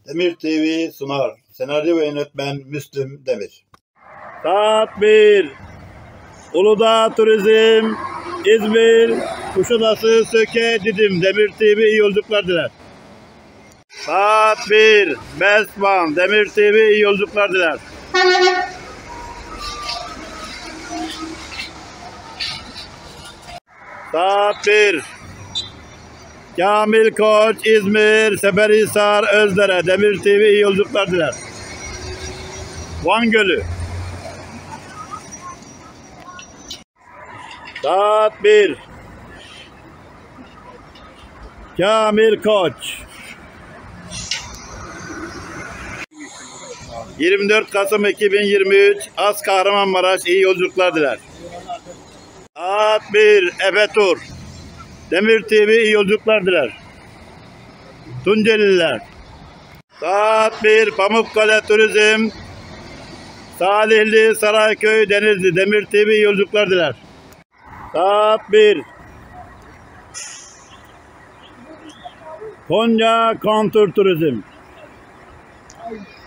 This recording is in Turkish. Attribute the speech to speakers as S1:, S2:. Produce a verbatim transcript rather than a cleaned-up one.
S1: Demir T V sunar. Senaryo ve yönetmen Müslüm Demir.
S2: Saat bir. Uludağ Turizm, İzmir, Kuşadası, Söke, Didim. Demir T V iyi yolculuklar diler. Saat bir. Bestman, Demir T V iyi yolculuklar diler. Saat bir. Kamil Koç, İzmir, Seferihisar, Özdere, Demir T V iyi yolculuklar diler. Van Gölü. Saat bir. Kamil Koç. yirmi dört Kasım iki bin yirmi üç Az Kahramanmaraş iyi yolculuklar diler. Saat bir. Efe Tur. Demir T V iyi yolculuklar diler. Tunceliler. Saat bir. Pamukkale Turizm, Salihli, Sarayköy, Denizli, Demir T V iyi yolculuklar diler. Saat bir. Konya Kontur Turizm.